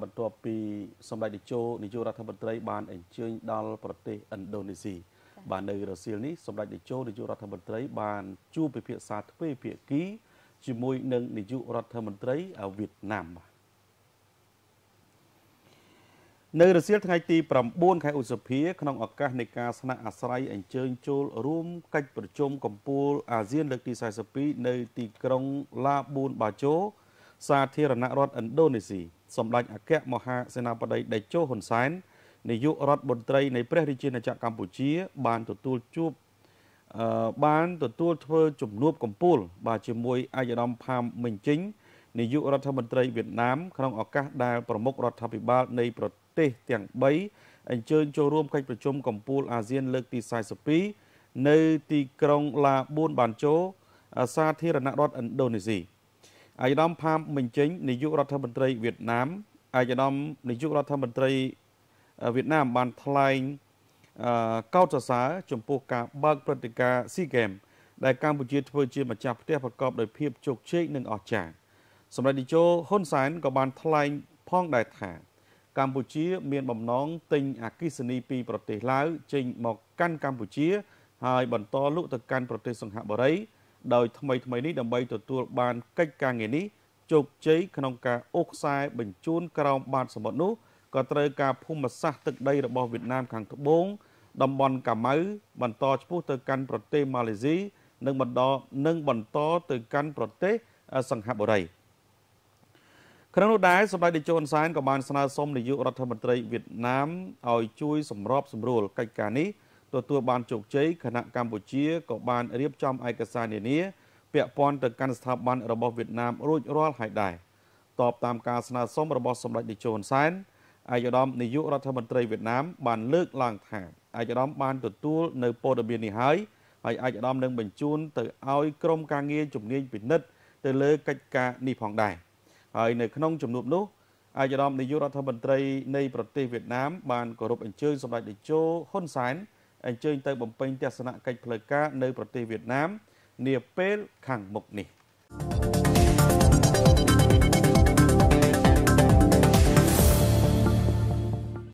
បន្ទាប់ពីសម្ដេចតេជោនាយករដ្ឋមន្ត្រីបានអញ្ជើញដល់ប្រទេសឥណ្ឌូនេស៊ីបាននៅរសៀលនេះសម្ដេចតេជោនាយករដ្ឋមន្ត្រីបានជួបពិភាក្សាទ្វេភាគីជាមួយនឹងនាយករដ្ឋមន្ត្រីវៀតណាមនៅរសៀលថ្ងៃទី9 ខែឧសភាក្នុងឱកាសនៃការស្នាក់អាស្រ័យអញ្ជើញចូលរួមកិច្ចប្រជុំកំពូលអាស៊ានលើកទី42នៅទីក្រុងឡាប៊ូនបាជូសាធារណរដ្ឋឥណ្ឌូនេស៊ីសម្ដេចអគ្គមហាសេនាបតីតេជោហ៊ុនសែននាយករដ្ឋមន្ត្រីនៃព្រះរាជាណាចក្រកម្ពុជាបានទទួលធ្វើជំនួបកំពូលបាទជាមួយឯកឧត្តមផាមមិញជិញនាយករដ្ឋមន្ត្រីវៀតណាមក្នុងឱកាសដែលប្រមុខរដ្ឋាភិបាលនៃប្រទេសទាំង3អញ្ជើញចូលរួមកិច្ចប្រជុំកំពូលអាស៊ានលើកទី42នៅទីក្រុងឡាប៊ូនបានជូសាធារណរដ្ឋឥណ្ឌូនេស៊ីឯកឧត្តមផាមមិញជិញនាយករដ្ឋមន្ត្រីវៀតណាមឯកឧត្តមនាយករដ្ឋមន្ត្រីវៀតណាមបានថ្លែងកោតសរសើរចំពោះការបើកព្រឹត្តិការណ៍ស៊ីហ្គេមដែលកម្ពុជាធ្វើជាម្ចាស់ផ្ទះប្រកបដោយភាពជោគជ័យនិងអស្ចារ្យសម្ដេចតេជោហ៊ុនសែនក៏បានថ្លែងផងដែរថាកម្ពុជាមានបំណងទិញអគ្គិសនីពីប្រទេសឡាវចេញមកកាន់កម្ពុជាហើយបន្តលក់ទៅកាន់ប្រទេសសិង្ហបុរីដោយថ្មីនេះដើម្បីទទួលបានកិច្ចការងារនេះជោគជ័យក្នុងការអូសខ្សែបញ្ជូនក្រោមបាតសមុទ្រនោះក៏ត្រូវការភូមិសាស្ត្រទឹកដីរបស់វៀតណាមខាងត្បូងតំបន់កាម៉ៅបន្តឆ្ពោះទៅកាន់ប្រទេសម៉ាឡេស៊ីនិងបន្តទៅកាន់ប្រទេសសិង្ហបុរីក្នុងនោះដែរសម្ដេចតេជោហ៊ុនសែនក៏បានស្នើសុំនាយករដ្ឋមន្ត្រីវៀតណាមឲ្យជួយសម្របសម្រួលកិច្ចការនេះទទួលបានជោគជ័យគណៈកម្ពុជាក៏បានរៀបចំឯកសារនានាពាក់ព័ន្ធទៅកាន់ស្ថាប័នរបស់វៀតណាមរួចរាល់ហើយដែរតបតាមការស្នើសុំរបស់សម្ដេចតេជោហ៊ុនសែនឯកឧត្តមនាយករដ្ឋមន្ត្រីវៀតណាមបានលើកឡើងថាឯកឧត្តមបានទទួលនៅព័ត៌មាននេះហើយឯកឧត្តមនឹងបញ្ជូនទៅឲ្យក្រុមការងារជំនាញពិនិត្យទៅលើកិច្ចការនេះផងដែរហើយនៅក្នុងជំនួបនោះឯកឧត្តមនាយករដ្ឋមន្ត្រីនៃប្រទេសវៀតណាមបានគោរពអញ្ជើញសម្ដេចតេជោហ៊ុនសែនអញ្ជើញទៅបំពេញទស្សនកិច្ចផ្លូវការនៅប្រទេសវៀតណាមនាពេលខាងមុខនេះ